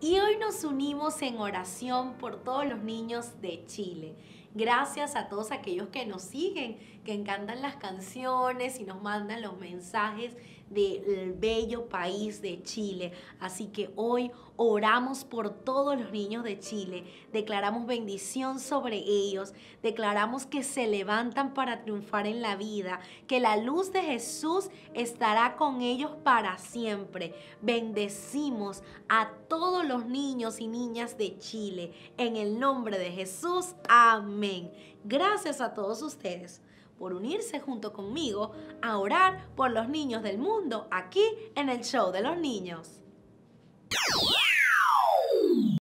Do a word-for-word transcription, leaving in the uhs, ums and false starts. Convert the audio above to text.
Y hoy nos unimos en oración por todos los niños de Chile. Gracias a todos aquellos que nos siguen, que encantan las canciones y nos mandan los mensajes del bello país de Chile. Así que hoy oramos por todos los niños de Chile, declaramos bendición sobre ellos, declaramos que se levantan para triunfar en la vida, que la luz de Jesús estará con ellos para siempre. Bendecimos a todos los niños y niñas de Chile en el nombre de Jesús. Amén. Gracias a todos ustedes por unirse junto conmigo a orar por los niños del mundo aquí en el Show de los Niños.